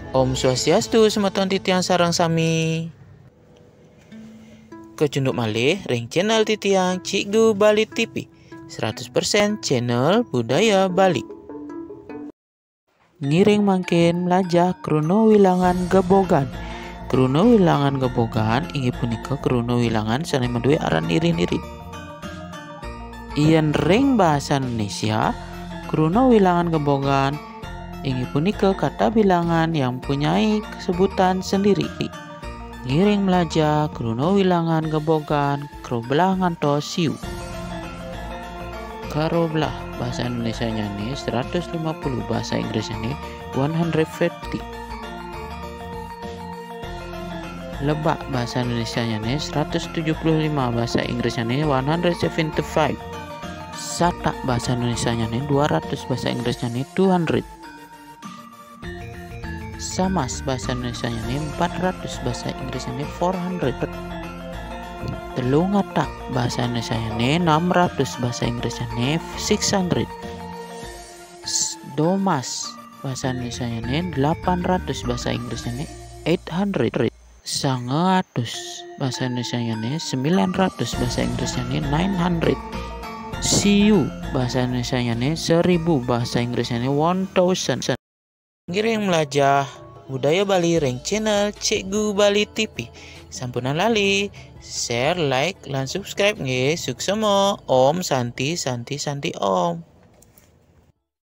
Om Swastiastu, semeton titiang sarang sami. Kecunduk malih ring channel titiang Cikgu Bali TV 100% channel budaya Bali. Ngiring mangkin melajah krono wilangan gebogan. Krono wilangan gebogan inggih punika krono wilangan sanes menduwe aran iri-iri. Yen ring bahasa Indonesia, krono wilangan gebogan inggih punika kata bilangan yang punyai sebutan sendiri. Ngiring melajah krono wilangan gebogan kroblah ngantos siu. Karoblah bahasa Indonesia nih 150, bahasa Inggrisnya nih 150. Lebak bahasa Indonesia nih 175, bahasa Inggrisnya nih 175. Satak bahasa Indonesia nih 200, bahasa Inggrisnya nih 200. Samas bahasa Indonesia nih 400, bahasa Inggrisnya nih 400. Telungatak bahasa Indonesia nih 600, bahasa Inggrisnya nih 600. Domas bahasa Indonesia nih 800, bahasa Inggrisnya nih 800. Sangatus bahasa Indonesia nih 900, bahasa Inggrisnya nih 900. Siu bahasa Indonesia nih 1000, bahasa Inggrisnya nih 1000. Ngiring melajah budaya Bali ring channel Cikgu Bali TV. Sampunan lali share, like, lan subscribe nggih. Suksema Om Santi Om.